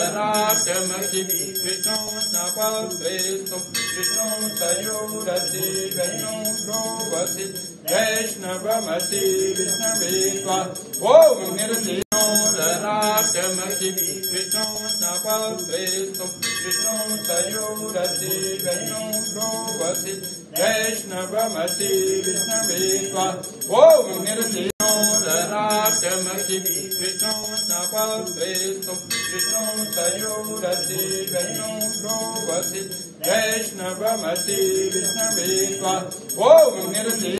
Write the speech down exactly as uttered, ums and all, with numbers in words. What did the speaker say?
रराटमसि विष्णु नवग्रेस्तु विष्णु सयोरसि वैष्णु प्रोवसि वैष्णवमसि विष्णवे त्वा ओम निर्जिनो रराटमसि विष्णु नवग्रेस्तु विष्णु सयोरसि वैष्णु प्रोवसि वैष्णवमसि विष्णवे त्वा ओम निर्जिनो रराटमसि विष्णु नवग्रेस्तु विष्णु सयोरसि वैष्णु प्रोवसि वैष्णवमसि विष्णवे त्वा ओम निर्जिनो